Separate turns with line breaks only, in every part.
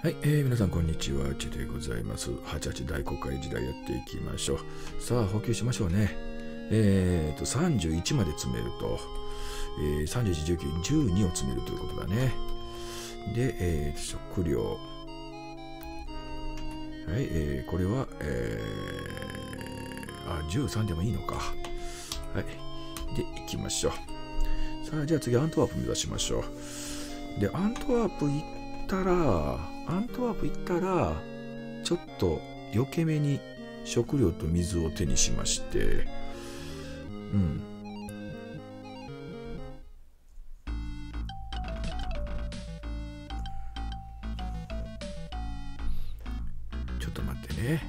はい、皆さんこんにちは、ちでございます。88大公開時代やっていきましょう。さあ、補給しましょうね。31まで詰めると、31、19、12を詰めるということだね。で、食料。はい、これは、13でもいいのか。はい。で、行きましょう。さあ、じゃあ次、アントワープ目指しましょう。で、アントワープ行ったら、ちょっと余計めに食料と水を手にしまして、ちょっと待ってね。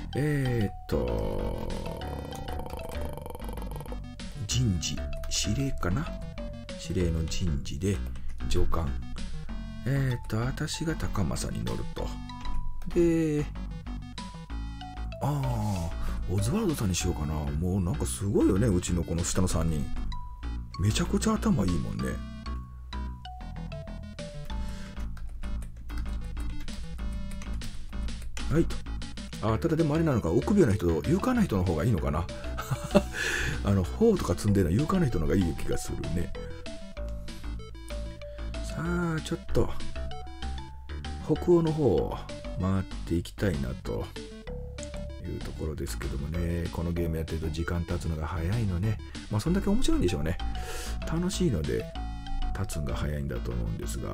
人事、司令かな？司令の人事で上官。私が高政に乗ると。で、オズワルドさんにしようかな。もうなんかすごいよね、うちのこの下の3人。めちゃくちゃ頭いいもんね。はいと。ただでもあれなのか、臆病な人、勇敢な人の方がいいのかな。砲とか積んでるのは勇敢な人の方がいい気がするね。さあ、ちょっと、北欧の方を回っていきたいなというところですけどもね。このゲームやってると時間経つのが早いのね。まあ、そんだけ面白いんでしょうね。楽しいので、経つのが早いんだと思うんですが。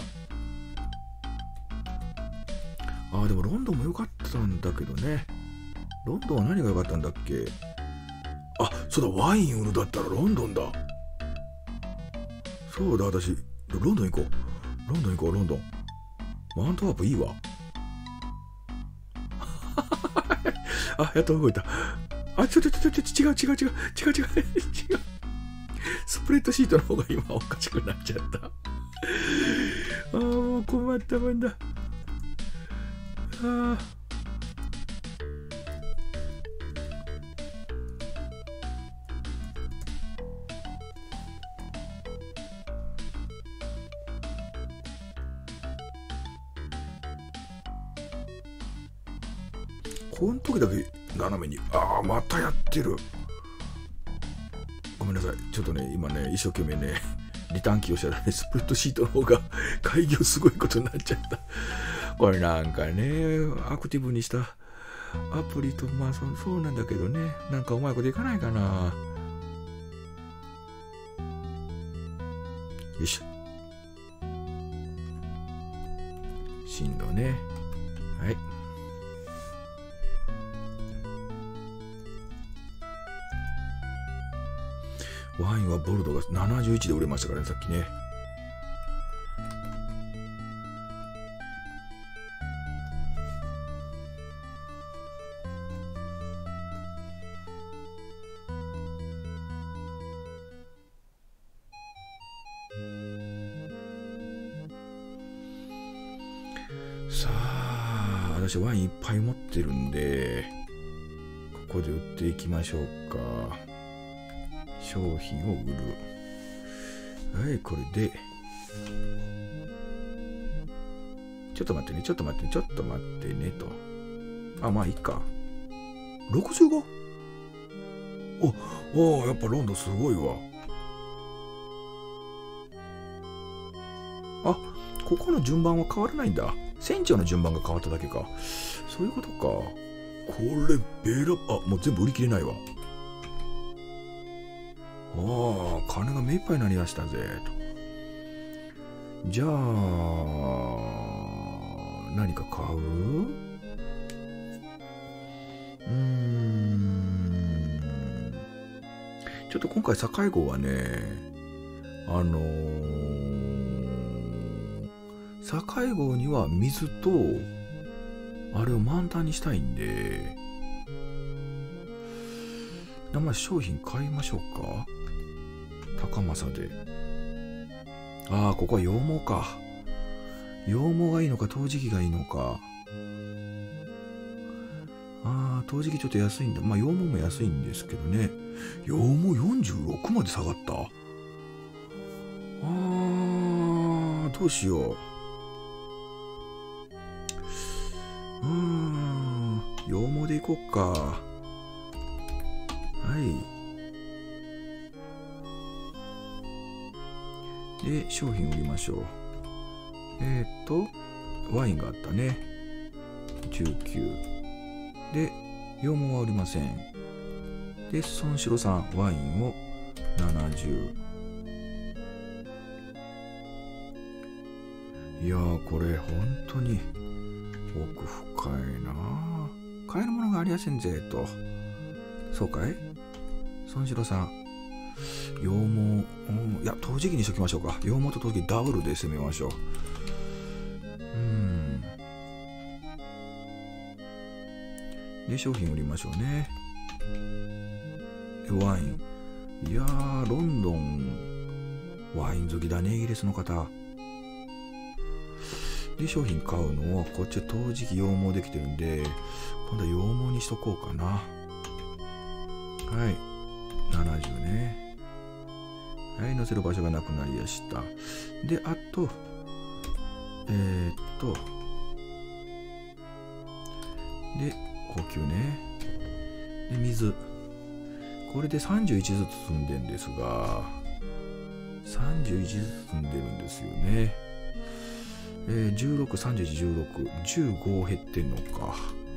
でもロンドンも良かったんだけどね。ロンドンは何が良かったんだっけ？そうだ、ワイン売るだったらロンドンだ。そうだ、私、ロンドン行こう。ロンドン。アントワープいいわ。やっと動いた。違う。スプレッドシートの方が今おかしくなっちゃった。もう困ったもんだ。この時だけ斜めに。またやってる。ごめんなさい。ちょっとね、今ね、一生懸命ね、リターンキーをしたらね、スプレッドシートの方が開業すごいことになっちゃった。これなんかね、アクティブにしたアプリと、そうなんだけどね、なんかうまいこといかないかな。よいしょ。進路ね。はい。ワインはボルドが71で売れましたからね、さっきね。さあ、私ワインいっぱい持ってるんで、ここで売っていきましょうか。商品を売る。はい、これで。ちょっと待ってねと。まあいいか。65？やっぱロンドンすごいわ。ここの順番は変わらないんだ。船長の順番が変わっただけか。そういうことか。これ、もう全部売り切れないわ。金が目いっぱいになりましたぜ。じゃあ、何か買う？ちょっと今回境号はね、境号には水と、あれを満タンにしたいんで、商品買いましょうか。高政で。ここは羊毛か。羊毛がいいのか、陶磁器がいいのか。陶磁器ちょっと安いんだ。羊毛も安いんですけどね。羊毛46まで下がった。どうしよう。 羊毛でいこうか。はい。で、商品売りましょう。ワインがあったね。19。で、羊毛は売りません。で、孫四郎さん、ワインを70。いやー、これ、本当に、奥深いなぁ。買えるものがありやせんぜ、と。そうかい？孫四郎さん。羊毛、いや、陶磁器にしときましょうか。羊毛と陶磁器ダブルで攻めましょう。で、商品売りましょうね。ワイン。いやー、ロンドン、ワイン好きだね、イギリスの方。で、商品買うのは、こっちは陶磁器羊毛できてるんで、今度は羊毛にしとこうかな。はい。70ね。はい、載せる場所がなくなりやした。で、あと、で、補給ね。で、水。これで31ずつ積んでんですが、31ずつ積んでるんですよね。16、31、16、15減ってんのか。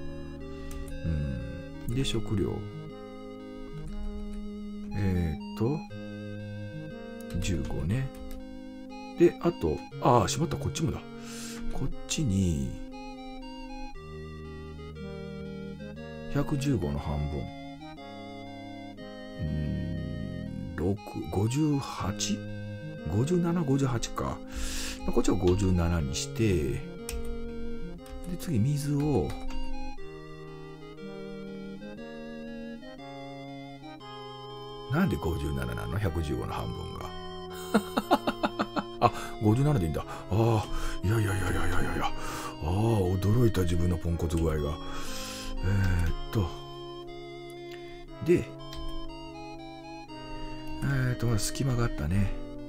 で、食料。15ね。で、あと、しまった、こっちもだ。こっちに、115の半分。58？ 57、58か。こっちを57にして、で、次、水を、なんで57なの ?115 の半分が。57でいいんだ。いや。驚いた自分のポンコツ具合が。で、まだ隙間があったね。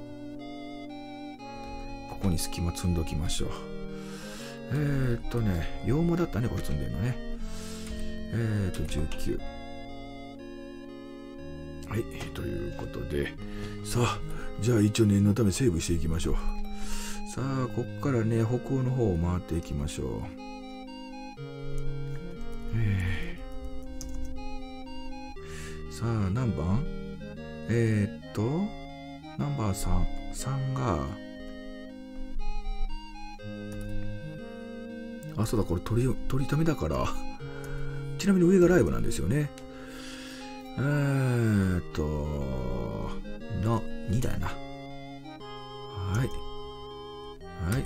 ここに隙間積んどきましょう。羊毛だったね、これ積んでるのね。19。はい、ということで、さあ、じゃあ一応念のためセーブしていきましょう。さあ、こっからね、北欧の方を回っていきましょう。さあ、何番？ナンバー3。3が、そうだ、これ取りためだから、ちなみに上がライブなんですよね。の2だよな。はい。はい。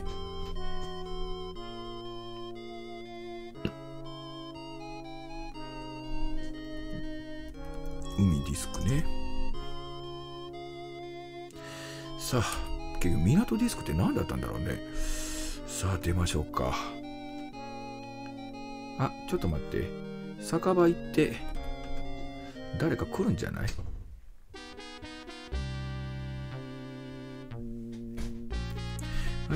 海ディスクね。さあ、結局港ディスクって何だったんだろうね。さあ、出ましょうか。ちょっと待って。酒場行って、誰か来るんじゃない？はい、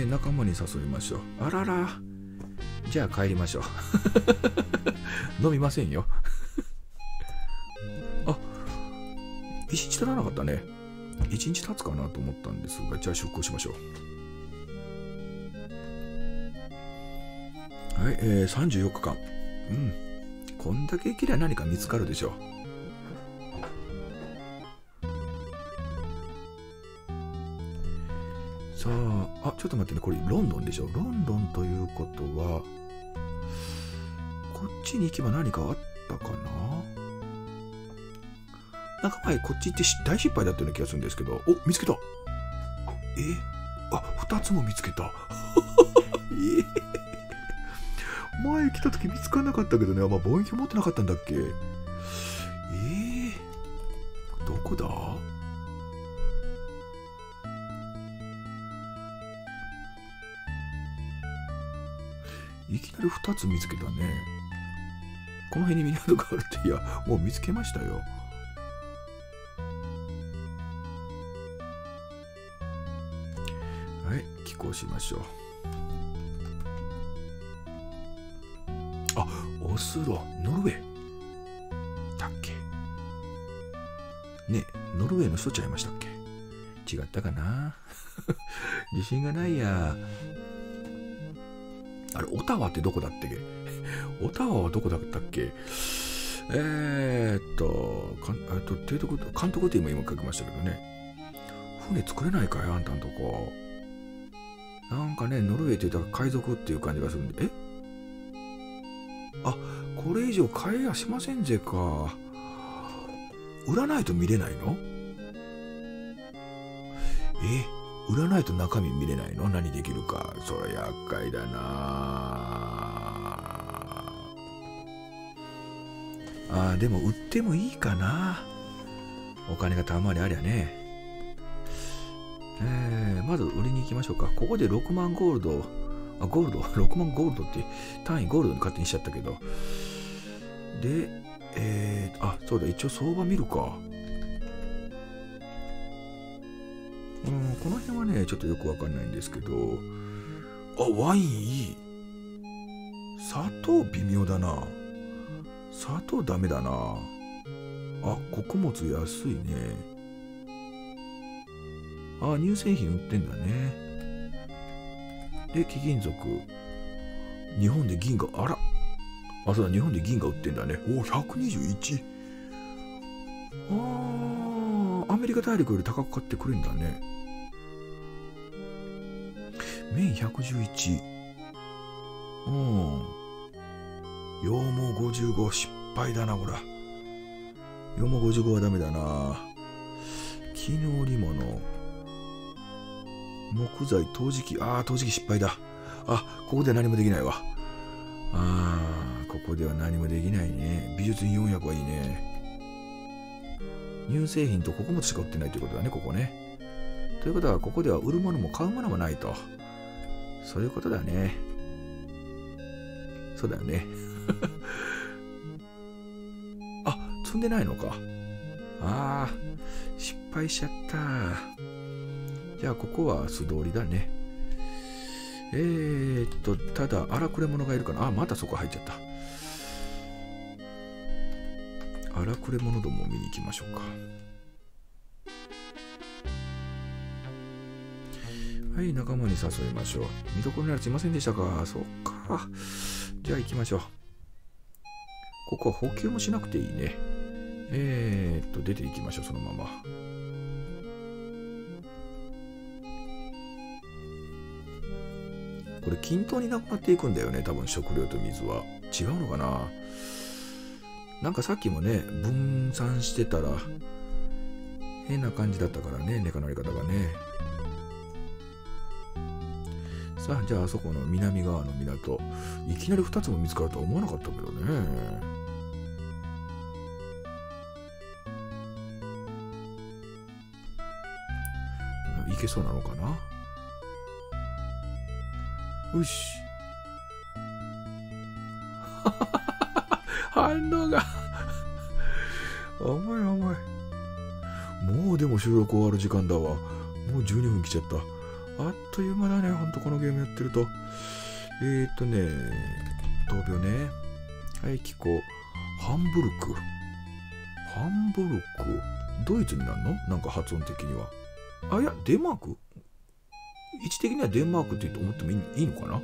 仲間に誘いましょう。あらら。じゃあ帰りましょう。飲みませんよ。一日経たなかったね。一日経つかなと思ったんですが、じゃあ出航しましょう。はい、34日間。こんだけ生きりゃ何か見つかるでしょう。さあ、ちょっと待ってね、これロンドンでしょ。ロンドンということは、こっちに行けば何かあったかな。なんか前こっち行って大失敗だったような気がするんですけど、見つけた。2つも見つけた。前来た時見つからなかったけどね、望遠鏡持ってなかったんだっけ。どこだ？いきなり2つ見つけたね。この辺に港があるって、いや、もう見つけましたよ。はい、寄港しましょう。 オスロ、ノルウェーだっけね、ノルウェーの人ちゃいましたっけ？違ったかな自信がないや。あれ、オタワってどこだったっけ？オタワはどこだったっけ？監督って今書きましたけどね。船作れないかいあんたんとこ。なんかね、ノルウェーって言ったら海賊っていう感じがするんで。あ、これ以上買えやしませんぜか。売らないと見れないの？売らないと中身見れないの？何できるか。それ厄介だな。でも売ってもいいかな。お金がたまりありゃね。まず売りに行きましょうか。ここで6万ゴールド。6万ゴールドって単位ゴールドに勝手にしちゃったけど。で、そうだ、一応相場見るか。この辺はね、ちょっとよくわかんないんですけど。ワインいい。砂糖微妙だな。砂糖ダメだな。穀物安いね。乳製品売ってんだね。で、貴金属。日本で銀が、そうだ、日本で銀が売ってんだね。121。アメリカ大陸より高く買ってくれんだね。綿111。羊毛55。失敗だな、これ。羊毛55はダメだな。絹織物。木材、陶磁器。陶磁器失敗だ。ここでは何もできないわ。ここでは何もできないね。美術品400はいいね。乳製品と穀物しか売ってないということだね、ここね。ということは、ここでは売るものも買うものもないと。そういうことだね。そうだよね。積んでないのか。失敗しちゃった。じゃあ、ここは素通りだね。ただ、荒くれ者がいるかな。またそこ入っちゃった。荒くれ者どもを見に行きましょうか。はい、仲間に誘いましょう。見どころならすいませんでしたか。そっか。じゃあ行きましょう。ここは補給もしなくていいね。出て行きましょう、そのまま。これ均等になくなっていくんだよね、多分食料と水は。違うのかな。なんかさっきもね、分散してたら変な感じだったからね、ネカのあり方がね。さあ、じゃああそこの南側の港、いきなり2つも見つかるとは思わなかったけどね。いけそうなのかな。よし。反応が重い重い。もうでも収録終わる時間だわ。もう12分来ちゃった。あっという間だね、ほんとこのゲームやってると。闘病ね。はい、気候。ハンブルク。ハンブルク。ドイツになるの？なんか発音的には。いや、デンマーク？位置的にはデンマークって思ってもいいのかな？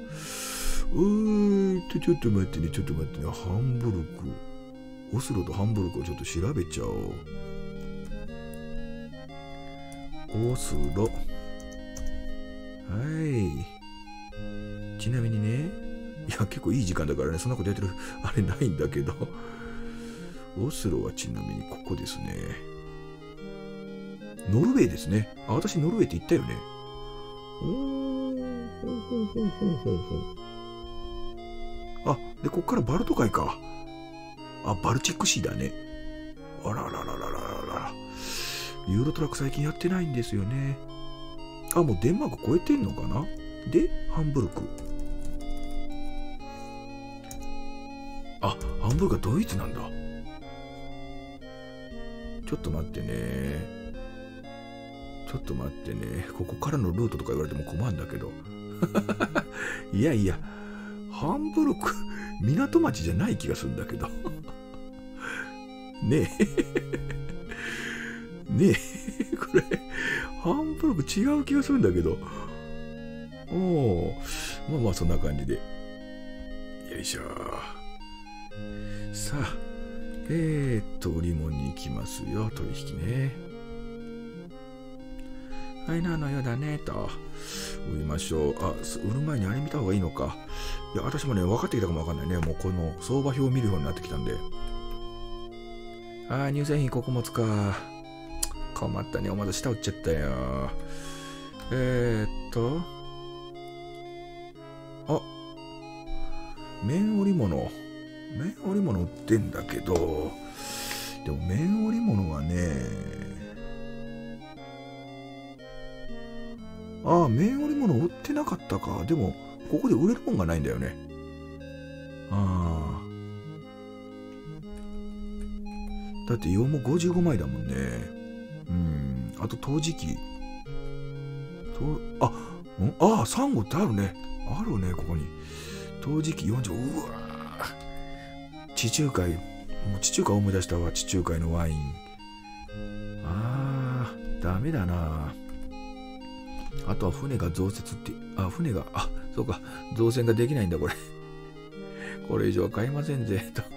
ちょっと待ってね、ハンブルク。オスロとハンブルクをちょっと調べちゃおう。オスロ。はい。ちなみにね、いや、結構いい時間だからね、そんなことやってる、あれないんだけど。オスロはちなみにここですね。ノルウェーですね。私ノルウェーって言ったよね。で、こっからバルト海か。バルチックシーだね。あららららららら。ユーロトラック最近やってないんですよね。もうデンマーク超えてんのかな。で、ハンブルク。ハンブルクはドイツなんだ。ちょっと待ってね。ここからのルートとか言われても困るんだけど。いやいや、ハンブルク、 港町じゃない気がするんだけど。ねえ。ねえ。これ、ハンブルク違う気がするんだけど。まあまあそんな感じで。よいしょ。さあ、売り物に行きますよ、取引ね。はい、なのようだね、と。売りましょう。売る前にあれ見た方がいいのか。いや、私もね、分かってきたかもわかんないね。もうこの相場表を見るようになってきたんで。乳製品穀物か。困ったね。おまだ下打っちゃったよ。綿織物。綿織物売ってんだけど、でも綿織物はね、綿織物売ってなかったか。でも、ここで売れるもんがないんだよね。だって4も55枚だもんね。あと陶磁器。サンゴってあるね。あるね、ここに。陶磁器40、うわー。地中海。もう地中海思い出したわ。地中海のワイン。ダメだな。あとは船が増設って、そうか。造船ができないんだ、これ。これ以上は買えませんぜ、と。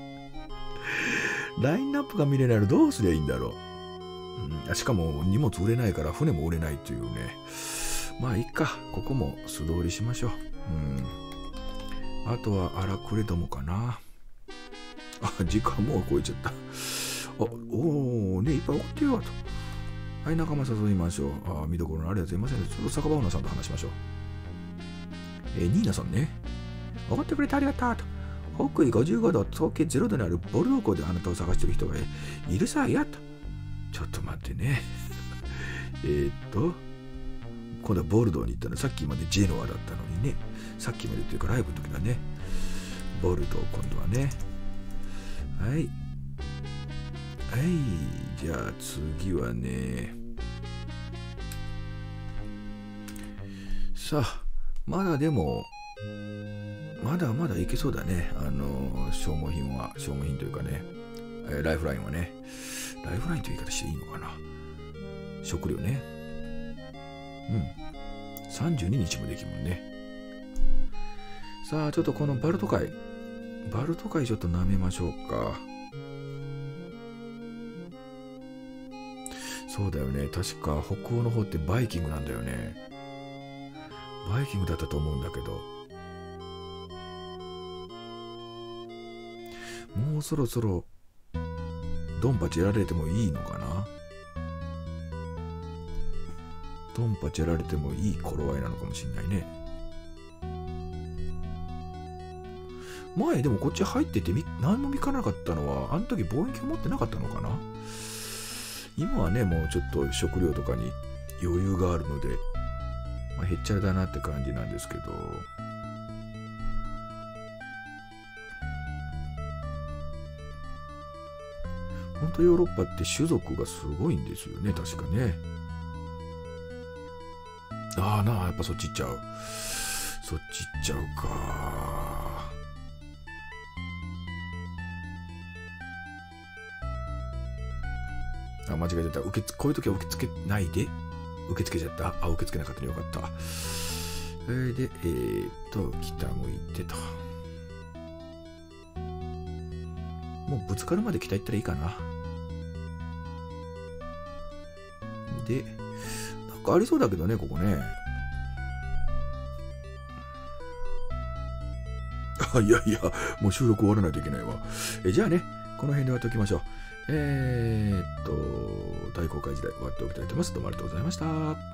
ラインナップが見れないのどうすりゃいいんだろう。しかも荷物売れないから船も売れないというね。まあいいか。ここも素通りしましょう。あとは荒くれどもかな。時間もう超えちゃった。ね、いっぱい送ってよと。はい、仲間誘いましょう。見どころのあるやついませんね。ちょっと酒場オーナーさんと話しましょう。ニーナさんね。分かってくれてありがとうと。北緯55度、東経0度にあるボルドー港であなたを探してる人がいるさやと。ちょっと待ってね。今度はボルドーに行ったの。さっきまでジェノアだったのにね。さっきまでというかライブの時だね。ボルドー今度はね。はい。じゃあ次はね。さあ、まだでも、まだまだいけそうだね。消耗品というかね。ライフラインはね。ライフラインという言い方していいのかな。食料ね。32日もできるもんね。さあ、ちょっとこのバルト海ちょっと舐めましょうか。そうだよね。確か北欧の方ってバイキングなんだよね。バイキングだったと思うんだけど。もうそろそろドンパチやられてもいいのかな。ドンパチやられてもいい頃合いなのかもしれないね。前でもこっち入ってて何も見かなかったのは、あの時望遠鏡持ってなかったのかな。今はね、もうちょっと食料とかに余裕があるので、へっちゃらだなって感じなんですけど。本当ヨーロッパって種族がすごいんですよね、確かね。やっぱそっち行っちゃう。そっち行っちゃうか。間違えちゃった。こういう時は受け付けないで。受け付けちゃった。受け付けなかったね。よかった。で、北向いてと。もうぶつかるまで北行ったらいいかな。で、なんかありそうだけどね、ここね。いや、もう収録終わらないといけないわ。じゃあね、この辺で終わっておきましょう。大航海時代終わっておきたいと思います。どうもありがとうございました。